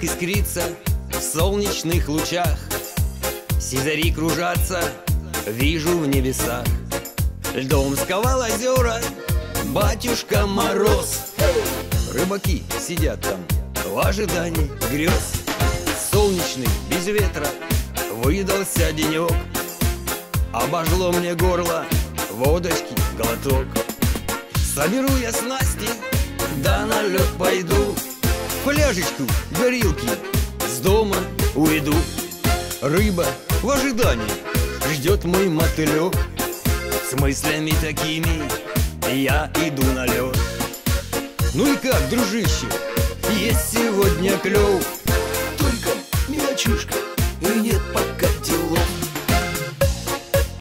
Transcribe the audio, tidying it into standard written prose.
искрится в солнечных лучах. Сизари кружатся, вижу в небесах. Льдом сковал озера батюшка Мороз. Рыбаки сидят там в ожидании грез. Солнечный, без ветра, выдался денек. Обожгло мне горло, водочки глоток. Соберу я снасти, да на лед пойду. Фляжечку горилки с дома уйду. Рыба в ожидании ждет мой мотылек. С мыслями такими я иду на лед. Ну и как, дружище, есть сегодня клев? Только мелочишка, и нет под